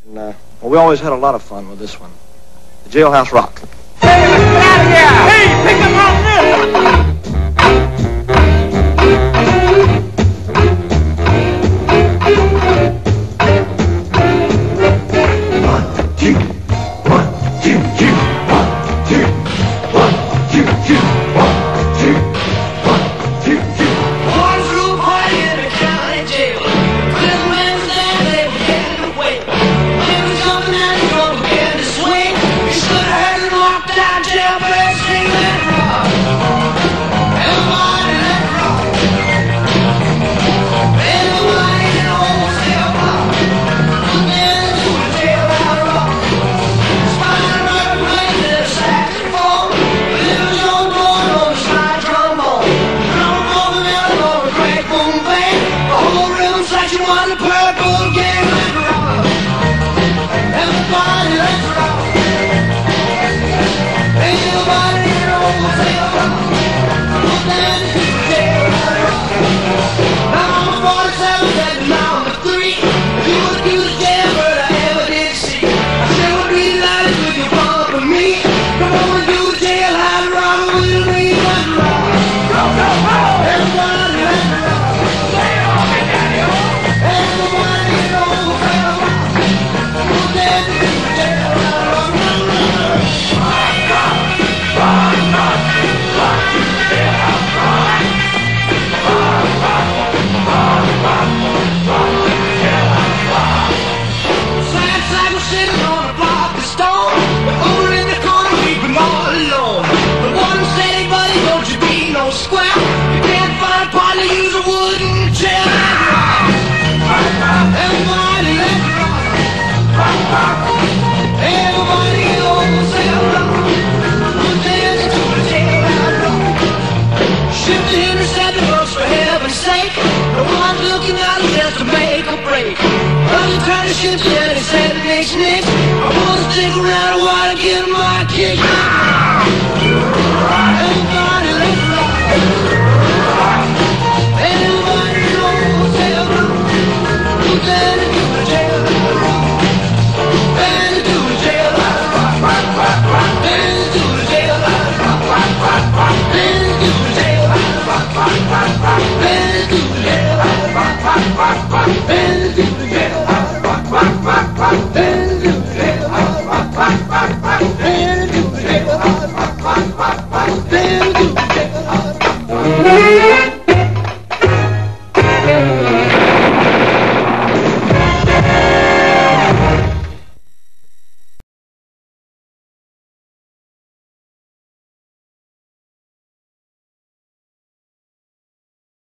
And, well, we always had a lot of fun with this one. The Jailhouse Rock. Hey, let's get out of here! Hey, pick up on this! Ships and he said next. I wanna stick around a while and get my kick. Everybody let's rock. Everybody knows they'll rock. Who's there to do the jailhouse rock? There to do the jailhouse rock. There to do the jailhouse rock. There to do the jailhouse rock. There to do the jailhouse rock. There to do the jailhouse rock. Then do the jailhouse rock. Then do the jailhouse rock. Then do the jailhouse rock.